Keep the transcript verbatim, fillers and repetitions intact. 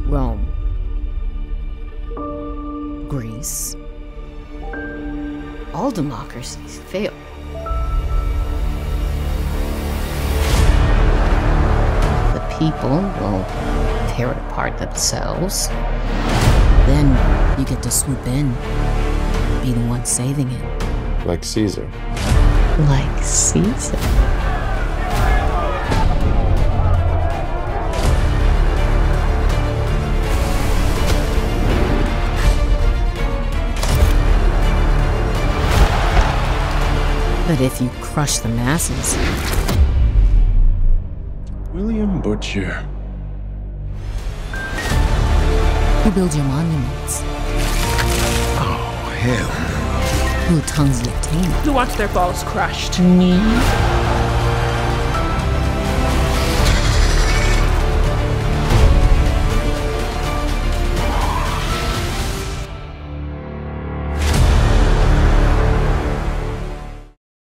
Rome, Greece, all democracies fail. The people will tear it apart themselves. Then you get to swoop in, be the one saving it. Like Caesar. Like Caesar. But if you crush the masses... William Butcher. Who builds your monuments? Oh, hell no. Who tongues your taint? Who wants their balls crushed? Me.